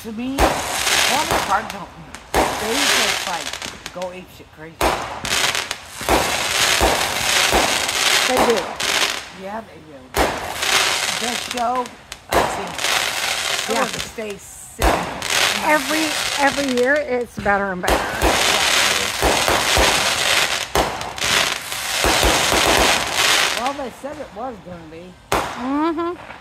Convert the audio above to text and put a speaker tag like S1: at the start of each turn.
S1: To me, Walnut cards don't. They just like go apeshit crazy.
S2: They do.
S1: Yeah, they do. This show, let's see. It
S2: Yeah.
S1: was a stay sitting.
S2: Every year it's better and better.
S1: Well, they said it was gonna be.
S2: Mm-hmm.